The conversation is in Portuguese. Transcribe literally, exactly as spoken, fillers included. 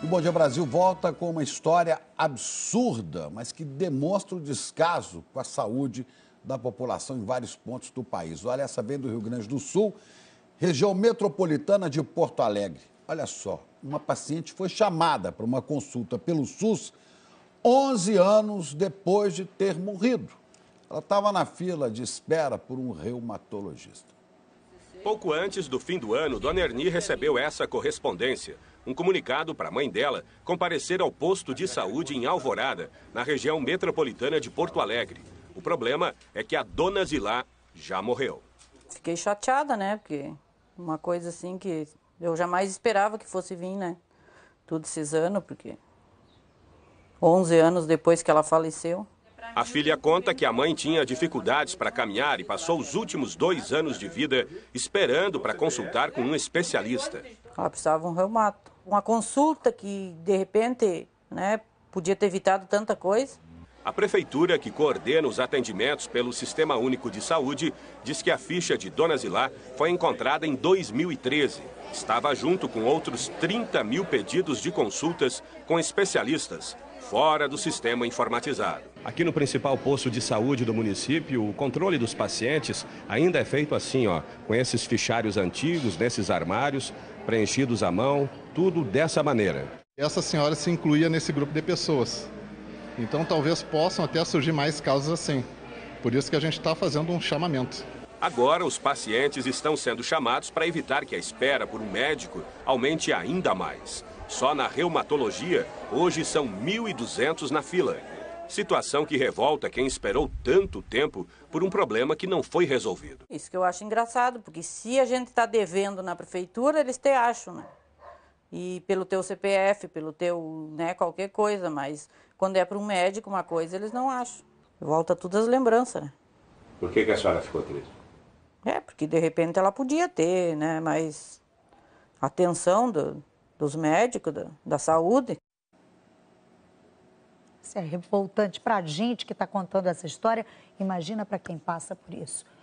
O Bom Dia Brasil volta com uma história absurda, mas que demonstra o descaso com a saúde da população em vários pontos do país. Olha, essa vem do Rio Grande do Sul, região metropolitana de Porto Alegre. Olha só, uma paciente foi chamada para uma consulta pelo SUS onze anos depois de ter morrido. Ela estava na fila de espera por um reumatologista. Pouco antes do fim do ano, Dona Erni recebeu essa correspondência. Um comunicado para a mãe dela comparecer ao posto de saúde em Alvorada, na região metropolitana de Porto Alegre. O problema é que a Dona Zilá já morreu. Fiquei chateada, né? Porque uma coisa assim que eu jamais esperava que fosse vir, né? Tudo esses anos, porque onze anos depois que ela faleceu. A filha conta que a mãe tinha dificuldades para caminhar e passou os últimos dois anos de vida esperando para consultar com um especialista. Ela precisava de um reumato. Uma consulta que, de repente, né, podia ter evitado tanta coisa. A prefeitura, que coordena os atendimentos pelo Sistema Único de Saúde, diz que a ficha de Dona Zilá foi encontrada em dois mil e treze. Estava junto com outros trinta mil pedidos de consultas com especialistas, fora do sistema informatizado. Aqui no principal posto de saúde do município, o controle dos pacientes ainda é feito assim, ó, com esses fichários antigos, nesses armários, preenchidos à mão, tudo dessa maneira. Essa senhora se incluía nesse grupo de pessoas. Então talvez possam até surgir mais casos assim. Por isso que a gente está fazendo um chamamento. Agora os pacientes estão sendo chamados para evitar que a espera por um médico aumente ainda mais. Só na reumatologia, hoje são mil e duzentos na fila. Situação que revolta quem esperou tanto tempo por um problema que não foi resolvido. Isso que eu acho engraçado, porque se a gente está devendo na prefeitura, eles te acham, né? E pelo teu C P F, pelo teu, né, qualquer coisa, mas quando é para um médico uma coisa, eles não acham. Volta tudo as lembranças, né? Por que que a senhora ficou triste? É, porque de repente ela podia ter, né, mais atenção do, dos médicos, da, da saúde. Isso é revoltante para a gente que está contando essa história. Imagina para quem passa por isso.